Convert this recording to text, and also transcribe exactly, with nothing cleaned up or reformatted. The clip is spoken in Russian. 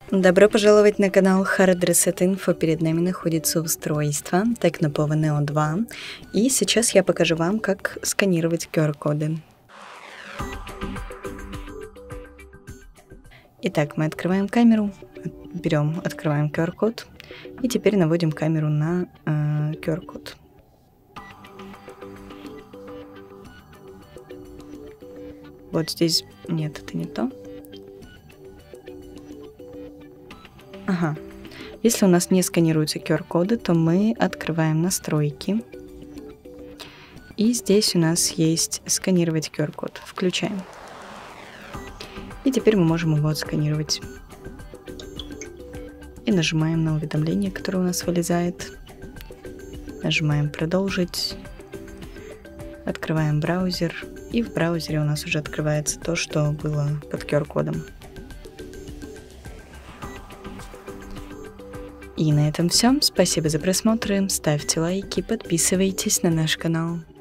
Добро пожаловать на канал Hard Reset Info. Перед нами находится устройство Tecnopovo Neo два. И сейчас я покажу вам, как сканировать ку ар-коды. Итак, мы открываем камеру, берем, открываем ку ар-код и теперь наводим камеру на э, ку ар-код. Вот здесь... Нет, это не то. Ага. Если у нас не сканируются ку ар-коды, то мы открываем настройки. И здесь у нас есть сканировать ку ар-код. Включаем. И теперь мы можем его отсканировать. И нажимаем на уведомление, которое у нас вылезает. Нажимаем продолжить. Открываем браузер. И в браузере у нас уже открывается то, что было под ку ар-кодом. И на этом все. Спасибо за просмотр. Ставьте лайки, подписывайтесь на наш канал.